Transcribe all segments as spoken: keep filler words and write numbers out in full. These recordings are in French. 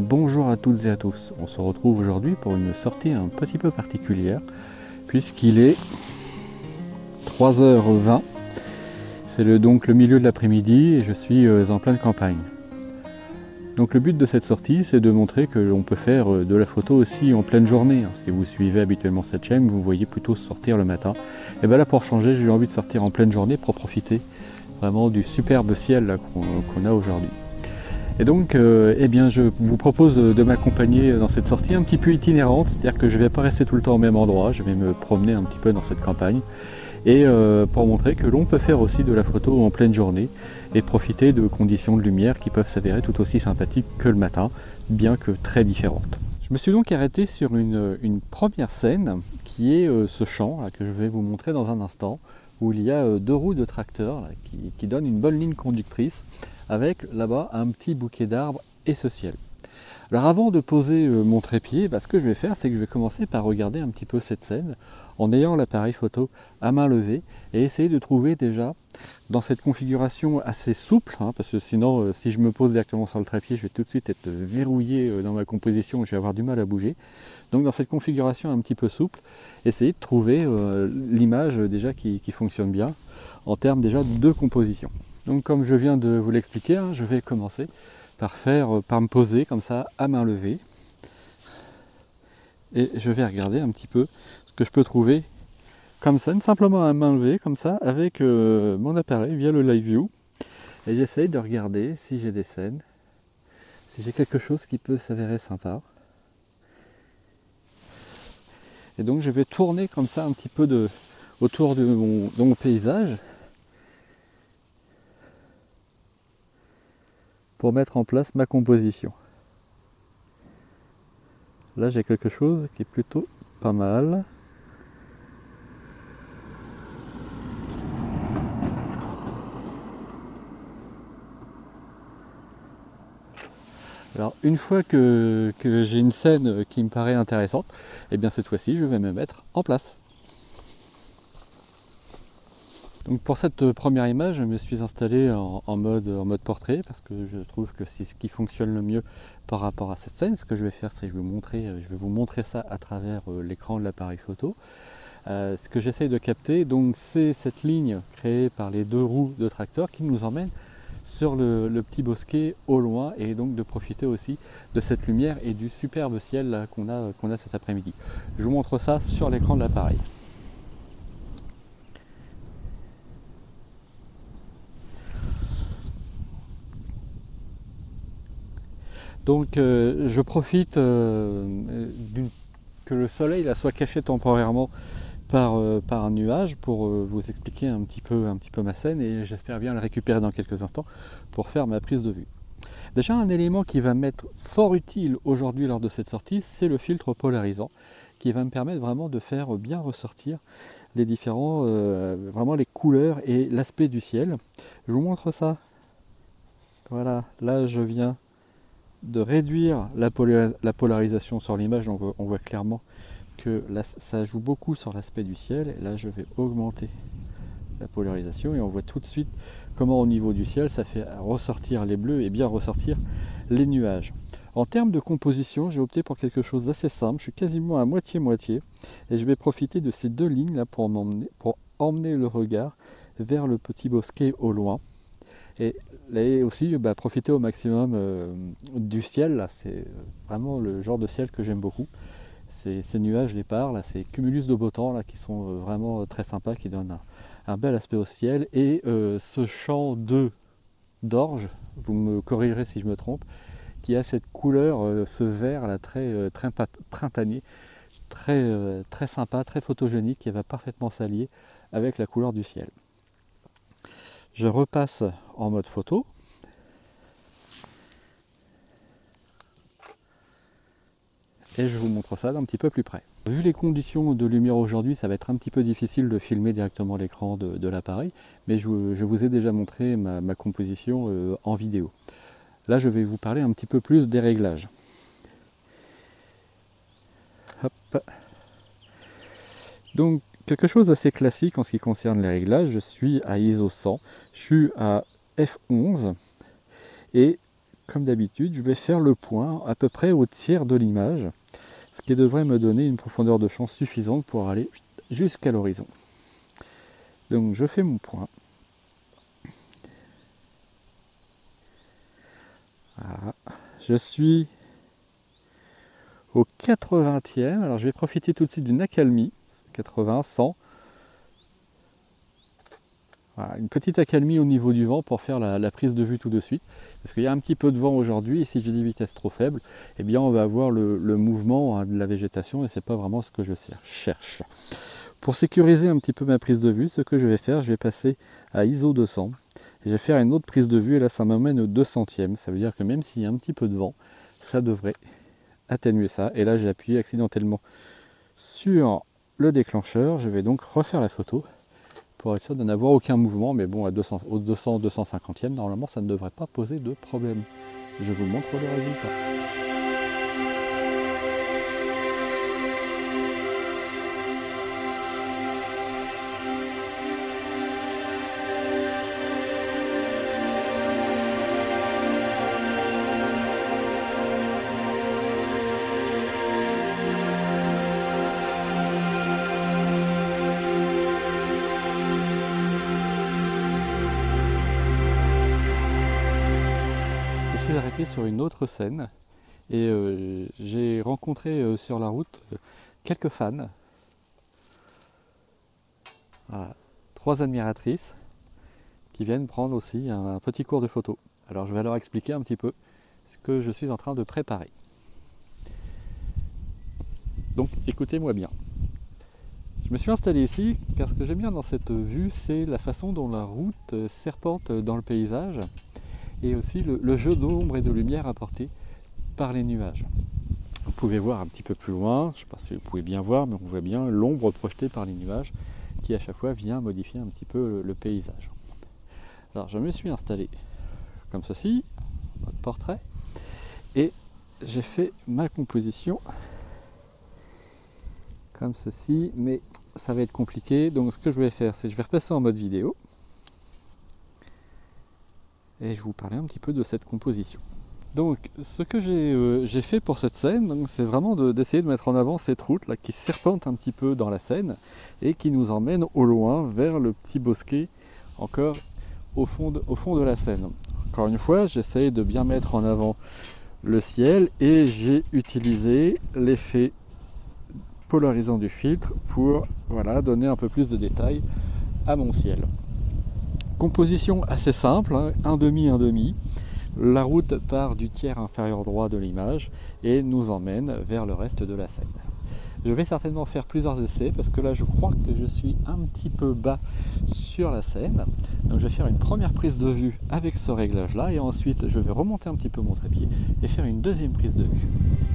Bonjour à toutes et à tous, on se retrouve aujourd'hui pour une sortie un petit peu particulière puisqu'il est trois heures vingt, c'est le, donc le milieu de l'après-midi et je suis en pleine campagne. Donc le but de cette sortie, c'est de montrer que l'on peut faire de la photo aussi en pleine journée. Si vous suivez habituellement cette chaîne, vous voyez plutôt sortir le matin. Et bien là, pour changer, j'ai eu envie de sortir en pleine journée pour profiter vraiment du superbe ciel qu'on qu'on a aujourd'hui. Et donc, euh, eh bien, je vous propose de m'accompagner dans cette sortie un petit peu itinérante, c'est-à-dire que je ne vais pas rester tout le temps au même endroit, je vais me promener un petit peu dans cette campagne, et euh, pour montrer que l'on peut faire aussi de la photo en pleine journée et profiter de conditions de lumière qui peuvent s'avérer tout aussi sympathiques que le matin, bien que très différentes. Je me suis donc arrêté sur une, une première scène qui est euh, ce champ là, que je vais vous montrer dans un instant, où il y a euh, deux roues de tracteur là, qui, qui donnent une bonne ligne conductrice, avec là-bas un petit bouquet d'arbres et ce ciel. Alors avant de poser euh, mon trépied, bah, ce que je vais faire, c'est que je vais commencer par regarder un petit peu cette scène en ayant l'appareil photo à main levée et essayer de trouver déjà dans cette configuration assez souple, hein, parce que sinon euh, si je me pose directement sur le trépied, je vais tout de suite être verrouillé euh, dans ma composition et je vais avoir du mal à bouger. Donc dans cette configuration un petit peu souple, essayer de trouver euh, l'image déjà qui, qui fonctionne bien en termes déjà de composition. Donc comme je viens de vous l'expliquer, hein, je vais commencer par faire, par me poser comme ça à main levée. Et je vais regarder un petit peu ce que je peux trouver comme ça, simplement à main levée, comme ça, avec euh, mon appareil via le Live View. Et j'essaye de regarder si j'ai des scènes, si j'ai quelque chose qui peut s'avérer sympa. Et donc je vais tourner comme ça un petit peu de, autour de mon, de mon paysage, pour mettre en place ma composition. Là j'ai quelque chose qui est plutôt pas mal. Alors une fois que, que j'ai une scène qui me paraît intéressante, et bien cette fois-ci je vais me mettre en place. Donc pour cette première image, je me suis installé en, en, mode, en mode portrait parce que je trouve que c'est ce qui fonctionne le mieux par rapport à cette scène. Ce que je vais faire, c'est que je vais, montrer, je vais vous montrer ça à travers l'écran de l'appareil photo. Euh, ce que j'essaye de capter, donc c'est cette ligne créée par les deux roues de tracteur qui nous emmène sur le, le petit bosquet au loin et donc de profiter aussi de cette lumière et du superbe ciel qu'on a, qu'on a cet après-midi. Je vous montre ça sur l'écran de l'appareil. Donc euh, je profite euh, que le soleil là, soit caché temporairement par, euh, par un nuage pour euh, vous expliquer un petit, peu, un petit peu ma scène et j'espère bien le récupérer dans quelques instants pour faire ma prise de vue. Déjà un élément qui va m'être fort utile aujourd'hui lors de cette sortie, c'est le filtre polarisant qui va me permettre vraiment de faire bien ressortir les différents, euh, vraiment les couleurs et l'aspect du ciel. Je vous montre ça. Voilà, là je viens de réduire la, polaris la polarisation sur l'image, donc on voit clairement que là, ça joue beaucoup sur l'aspect du ciel. Et là je vais augmenter la polarisation et on voit tout de suite comment au niveau du ciel ça fait ressortir les bleus et bien ressortir les nuages. En termes de composition, j'ai opté pour quelque chose d'assez simple, je suis quasiment à moitié-moitié et je vais profiter de ces deux lignes là pour m'emmener, pour emmener le regard vers le petit bosquet au loin. Et, et aussi bah, profiter au maximum euh, du ciel, c'est vraiment le genre de ciel que j'aime beaucoup. Ces, ces nuages lépards, là, ces cumulus de beau temps là, qui sont vraiment très sympas, qui donnent un, un bel aspect au ciel. Et euh, ce champ de d'orge, vous me corrigerez si je me trompe, qui a cette couleur, euh, ce vert là, très, très printanier, très, euh, très sympa, très photogénique, qui va parfaitement s'allier avec la couleur du ciel. Je repasse en mode photo. Et je vous montre ça d'un petit peu plus près. Vu les conditions de lumière aujourd'hui, ça va être un petit peu difficile de filmer directement l'écran de, de l'appareil, mais je, je vous ai déjà montré ma, ma composition euh, en vidéo. Là, je vais vous parler un petit peu plus des réglages. Hop. Donc, quelque chose d'assez classique en ce qui concerne les réglages, je suis à I S O cent, je suis à F onze et comme d'habitude, je vais faire le point à peu près au tiers de l'image, ce qui devrait me donner une profondeur de champ suffisante pour aller jusqu'à l'horizon. Donc je fais mon point. Voilà. Je suis au quatre-vingtième, alors je vais profiter tout de suite d'une accalmie, quatre-vingts, cent. Voilà, une petite accalmie au niveau du vent pour faire la, la prise de vue tout de suite, parce qu'il y a un petit peu de vent aujourd'hui, et si j'ai des vitesses trop faibles, eh bien on va avoir le, le mouvement hein, de la végétation, et c'est pas vraiment ce que je cherche. Pour sécuriser un petit peu ma prise de vue, ce que je vais faire, je vais passer à I S O deux cents, et je vais faire une autre prise de vue, et là ça m'amène au deux centième, ça veut dire que même s'il y a un petit peu de vent, ça devrait atténuer ça, et là j'ai appuyé accidentellement sur le déclencheur, je vais donc refaire la photo, pour être sûr de n'avoir aucun mouvement, mais bon, à deux cents, au deux cents, deux cent cinquantième, normalement, ça ne devrait pas poser de problème. Je vous montre le résultat. Je suis arrêté sur une autre scène et euh, j'ai rencontré euh, sur la route euh, quelques fans, voilà, trois admiratrices qui viennent prendre aussi un, un petit cours de photo. Alors je vais leur expliquer un petit peu ce que je suis en train de préparer. Donc écoutez-moi bien. Je me suis installé ici car ce que j'aime bien dans cette vue, c'est la façon dont la route serpente dans le paysage et aussi le, le jeu d'ombre et de lumière apporté par les nuages. Vous pouvez voir un petit peu plus loin, je ne sais pas si vous pouvez bien voir, mais on voit bien l'ombre projetée par les nuages qui à chaque fois vient modifier un petit peu le, le paysage. Alors je me suis installé comme ceci, votre portrait, et j'ai fait ma composition comme ceci, mais ça va être compliqué, donc ce que je vais faire, c'est que je vais repasser en mode vidéo, et je vous parler un petit peu de cette composition. Donc ce que j'ai euh, fait pour cette scène, c'est vraiment d'essayer de, de mettre en avant cette route là qui serpente un petit peu dans la Seine et qui nous emmène au loin vers le petit bosquet encore au fond de, au fond de la Seine. Encore une fois, j'essaye de bien mettre en avant le ciel et j'ai utilisé l'effet polarisant du filtre pour voilà, donner un peu plus de détails à mon ciel. Composition assez simple, hein, un demi, un demi. La route part du tiers inférieur droit de l'image et nous emmène vers le reste de la scène. Je vais certainement faire plusieurs essais parce que là je crois que je suis un petit peu bas sur la scène. Donc je vais faire une première prise de vue avec ce réglage là et ensuite je vais remonter un petit peu mon trépied et faire une deuxième prise de vue.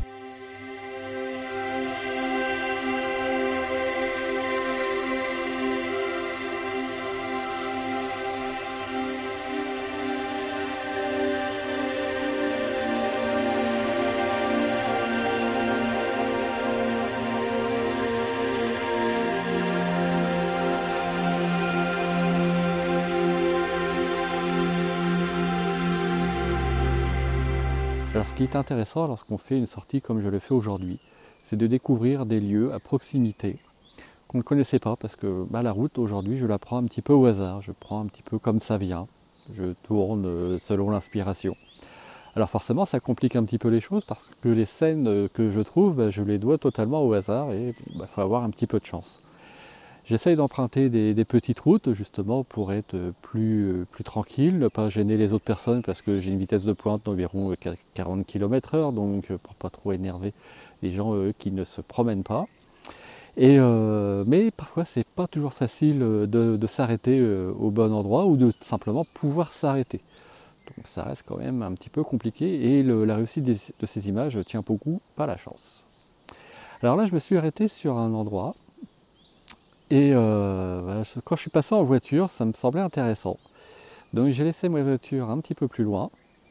Alors ce qui est intéressant lorsqu'on fait une sortie comme je le fais aujourd'hui, c'est de découvrir des lieux à proximité qu'on ne connaissait pas parce que bah, la route aujourd'hui je la prends un petit peu au hasard, je prends un petit peu comme ça vient, je tourne selon l'inspiration. Alors forcément ça complique un petit peu les choses parce que les scènes que je trouve, bah, je les dois totalement au hasard et il bah, faut avoir un petit peu de chance. J'essaye d'emprunter des, des petites routes justement pour être plus, plus tranquille, ne pas gêner les autres personnes parce que j'ai une vitesse de pointe d'environ quarante kilomètres heure, donc pour pas trop énerver les gens euh, qui ne se promènent pas. Et, euh, mais parfois c'est pas toujours facile de, de s'arrêter euh, au bon endroit ou de simplement pouvoir s'arrêter. Donc ça reste quand même un petit peu compliqué et le, la réussite des, de ces images tient beaucoup à la chance. Alors là je me suis arrêté sur un endroit. Et euh, quand je suis passé en voiture, ça me semblait intéressant. Donc j'ai laissé ma voiture un petit peu plus loin.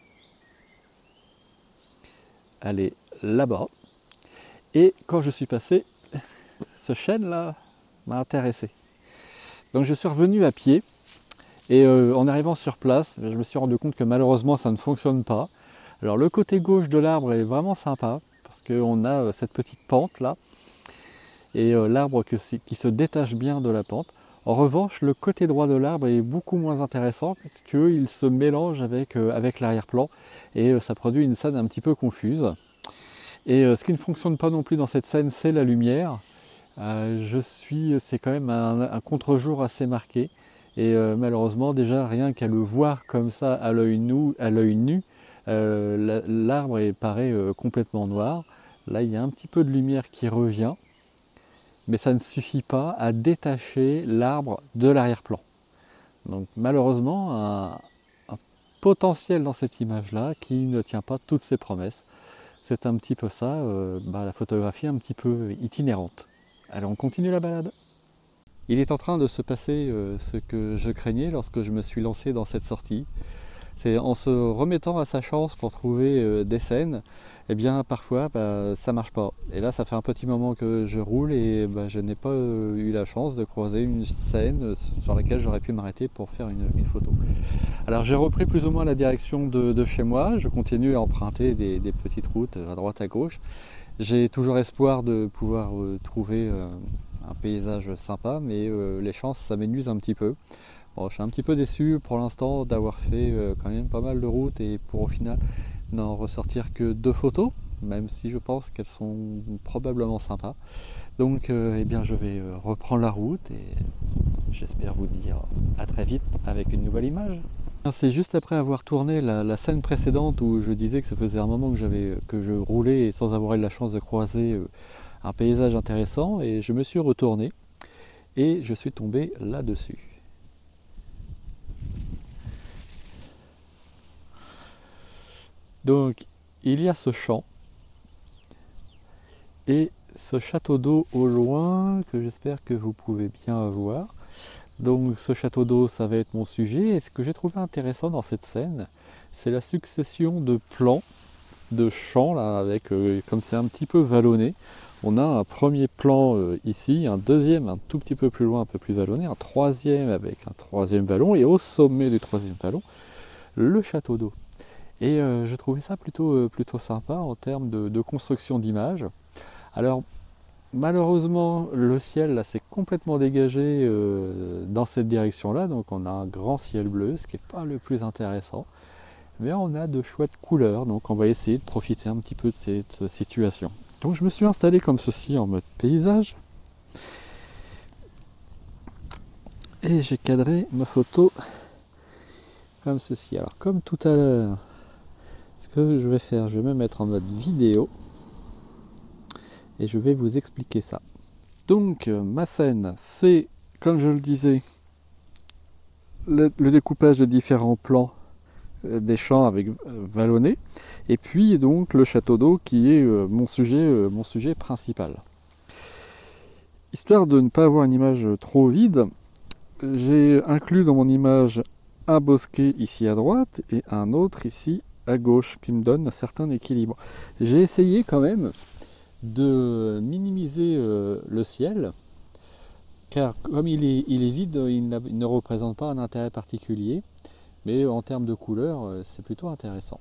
Elle est là-bas. Et quand je suis passé, ce chêne là m'a intéressé. Donc je suis revenu à pied. Et euh, en arrivant sur place, je me suis rendu compte que malheureusement ça ne fonctionne pas. Alors le côté gauche de l'arbre est vraiment sympa, parce qu'on a euh, cette petite pente là, et euh, l'arbre qui se détache bien de la pente. En revanche, le côté droit de l'arbre est beaucoup moins intéressant, parce qu'il se mélange avec, euh, avec l'arrière-plan, et euh, ça produit une scène un petit peu confuse. Et euh, ce qui ne fonctionne pas non plus dans cette scène, c'est la lumière. Euh, je suis, c'est quand même un, un contre-jour assez marqué, et euh, malheureusement déjà rien qu'à le voir comme ça à l'œil nu, à l'œil nu, euh, l'arbre paraît euh, complètement noir. Là il y a un petit peu de lumière qui revient, mais ça ne suffit pas à détacher l'arbre de l'arrière-plan. Donc malheureusement un, un potentiel dans cette image là qui ne tient pas toutes ses promesses. C'est un petit peu ça, euh, bah, la photographie un petit peu itinérante. Allez, on continue la balade. Il est en train de se passer euh, ce que je craignais lorsque je me suis lancé dans cette sortie. C'est en se remettant à sa chance pour trouver euh, des scènes, eh bien parfois bah, ça marche pas. Et là ça fait un petit moment que je roule et bah, je n'ai pas euh, eu la chance de croiser une scène sur laquelle j'aurais pu m'arrêter pour faire une, une photo. Alors j'ai repris plus ou moins la direction de, de chez moi, je continue à emprunter des, des petites routes à droite à gauche. J'ai toujours espoir de pouvoir euh, trouver euh, un paysage sympa, mais euh, les chances s'amenuisent un petit peu. Bon, je suis un petit peu déçu pour l'instant d'avoir fait euh, quand même pas mal de routes et pour au final n'en ressortir que deux photos, même si je pense qu'elles sont probablement sympas. Donc euh, eh bien, je vais euh, reprendre la route et j'espère vous dire à très vite avec une nouvelle image. C'est juste après avoir tourné la, la scène précédente où je disais que ça faisait un moment que, j'avais, que je roulais sans avoir eu la chance de croiser un paysage intéressant, et je me suis retourné et je suis tombé là-dessus. Donc il y a ce champ et ce château d'eau au loin que j'espère que vous pouvez bien voir. Donc ce château d'eau, ça va être mon sujet, et ce que j'ai trouvé intéressant dans cette scène, c'est la succession de plans, de champs, là, avec, euh, comme c'est un petit peu vallonné, on a un premier plan euh, ici, un deuxième un tout petit peu plus loin, un peu plus vallonné, un troisième avec un troisième vallon, et au sommet du troisième vallon, le château d'eau. Et euh, je trouvais ça plutôt, euh, plutôt sympa en termes de, de construction d'image. Alors, malheureusement, le ciel là s'est complètement dégagé euh, dans cette direction-là, donc on a un grand ciel bleu, ce qui n'est pas le plus intéressant, mais on a de chouettes couleurs, donc on va essayer de profiter un petit peu de cette situation. Donc je me suis installé comme ceci en mode paysage, et j'ai cadré ma photo comme ceci. Alors comme tout à l'heure, ce que je vais faire, je vais me mettre en mode vidéo, et je vais vous expliquer ça. Donc ma scène, c'est, comme je le disais, le, le découpage de différents plans euh, des champs avec euh, vallonné, et puis donc le château d'eau qui est euh, mon sujet, euh, mon sujet principal. Histoire de ne pas avoir une image trop vide, j'ai inclus dans mon image un bosquet ici à droite et un autre ici à gauche, qui me donne un certain équilibre. J'ai essayé quand même de minimiser euh, le ciel, car comme il est, il est vide, il, il ne représente pas un intérêt particulier, mais en termes de couleur, euh, c'est plutôt intéressant.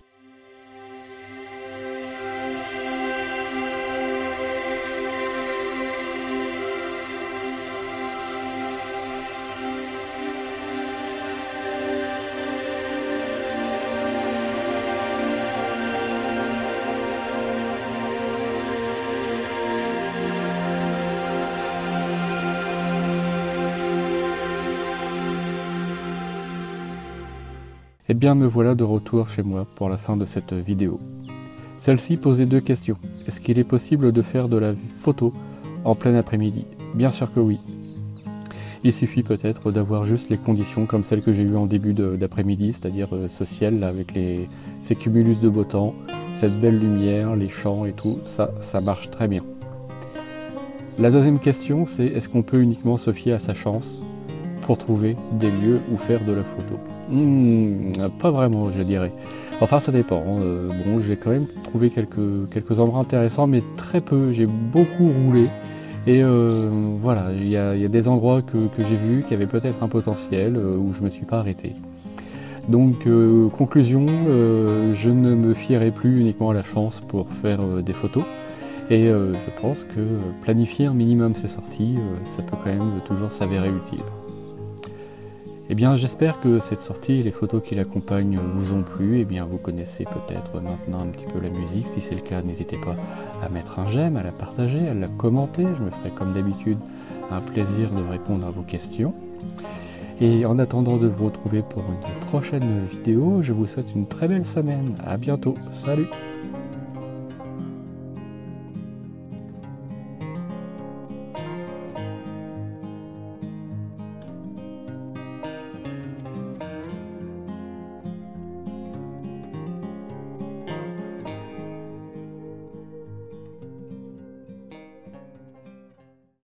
Et bien me voilà de retour chez moi pour la fin de cette vidéo. Celle-ci posait deux questions. Est-ce qu'il est possible de faire de la photo en plein après-midi? Bien sûr que oui. Il suffit peut-être d'avoir juste les conditions comme celles que j'ai eues en début d'après-midi, c'est-à-dire ce ciel là, avec les, ces cumulus de beau temps, cette belle lumière, les champs et tout, ça, ça marche très bien. La deuxième question, c'est est-ce qu'on peut uniquement se fier à sa chance pour trouver des lieux où faire de la photo? Mmh, pas vraiment, je dirais. Enfin, ça dépend. Euh, bon, j'ai quand même trouvé quelques, quelques endroits intéressants, mais très peu. J'ai beaucoup roulé. Et euh, voilà, il y, y a des endroits que, que j'ai vus qui avaient peut-être un potentiel, euh, où je ne me suis pas arrêté. Donc euh, conclusion, euh, je ne me fierai plus uniquement à la chance pour faire euh, des photos. Et euh, je pense que planifier un minimum ses sorties, euh, ça peut quand même toujours s'avérer utile. Eh bien, j'espère que cette sortie et les photos qui l'accompagnent vous ont plu. Eh bien, vous connaissez peut-être maintenant un petit peu la musique. Si c'est le cas, n'hésitez pas à mettre un j'aime, à la partager, à la commenter. Je me ferai comme d'habitude un plaisir de répondre à vos questions. Et en attendant de vous retrouver pour une prochaine vidéo, je vous souhaite une très belle semaine. À bientôt. Salut!